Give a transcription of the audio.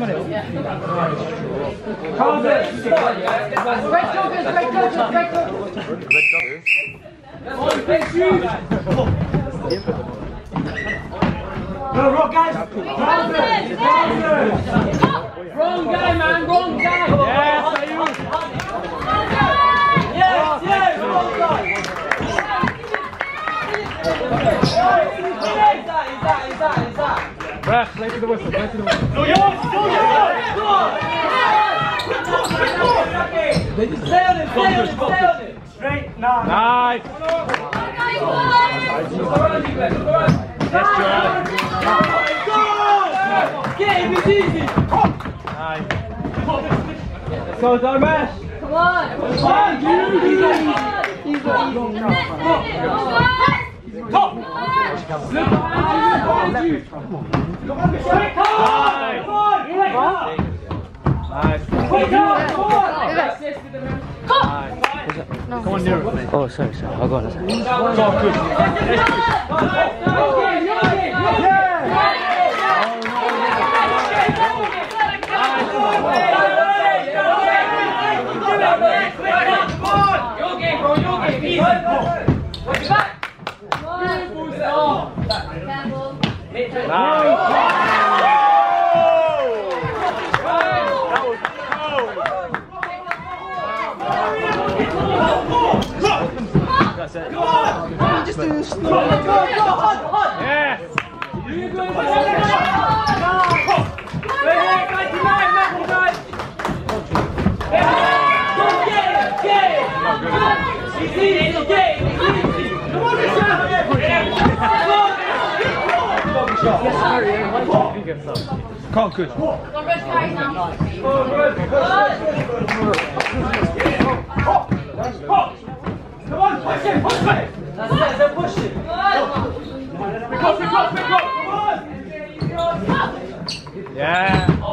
No, wrong guys! Wrong guy, man! Wrong guy! Yes, yes! Wrong guy! Inside! Ref, play to the whistle, play to the whistle. Go yours! Stay on it! Straight, nice! Yes, Joel. Get him, it's easy! Nice. So, Darmesh! Come on! Come on, near me. Oh, sorry. I'll go on. It's all good. Your game, bro, your game, easy. Watch your back. That's it. Go on! Just do this. Go, hard. Yes! You're going for Can't good. Come on, push it! That's it, push it! Pick up! Come on! Yeah!